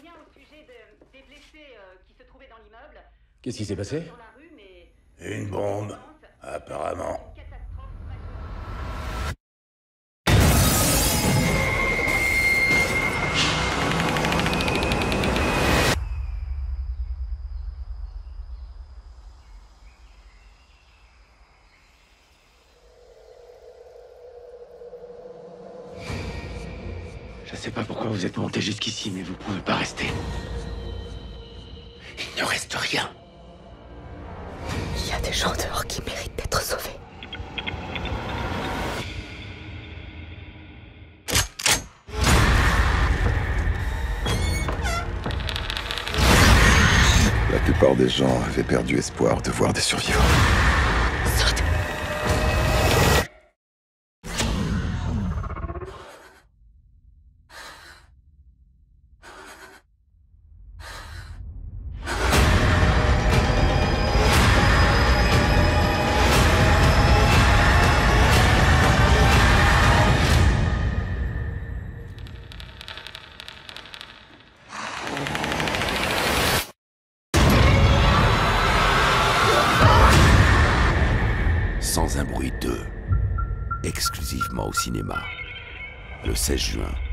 rien au sujet des blessés qui se trouvaient dans l'immeuble. Qu'est-ce qui s'est passé? Sur la rue, mais Une bombe, apparemment. une catastrophe majeure. Je sais pas pourquoi vous êtes monté jusqu'ici, mais vous pouvez pas rester. Il ne reste rien. Il y a des gens dehors qui méritent d'être sauvés. La plupart des gens avaient perdu espoir de voir des survivants. Sortez. Sans un bruit 2, exclusivement au cinéma, le 16 juin.